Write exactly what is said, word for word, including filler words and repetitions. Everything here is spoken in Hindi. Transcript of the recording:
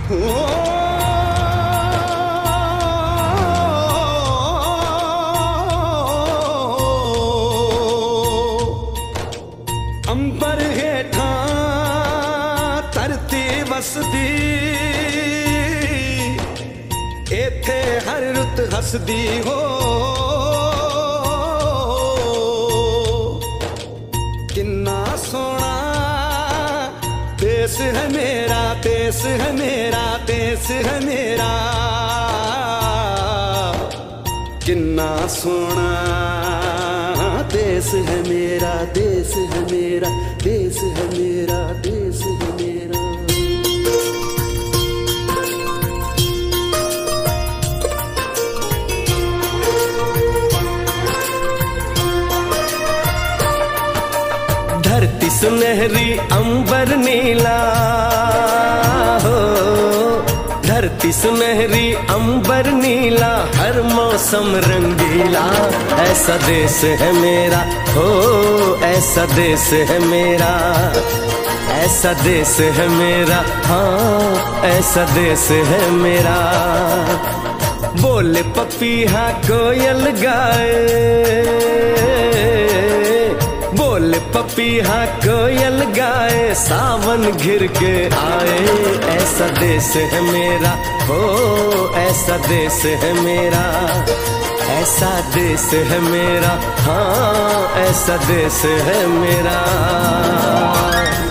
अंबर हेठा धरती वसदी, एथे हर रुत हसदी हो। किन्ना सोना देश है मेरा, देश है मेरा, देश है मेरा। किन्ना सोना देश है मेरा, देश है मेरा, देश है मेरा, देश है मेरा। धरती सुनहरी अंबर नीला हो, धरती सुनहरी अंबर नीला, हर मौसम रंगीला। ऐसा देश है मेरा हो, ऐसा देश है मेरा, ऐसा देश है मेरा, हाँ ऐसा देश है मेरा। बोले पपीहा कोयल गाए, बोले पपीहा कोयल गाए, सावन घिर के आए। ऐसा देश है मेरा हो, ऐसा देश है मेरा, ऐसा देश है मेरा, हाँ ऐसा देश है मेरा।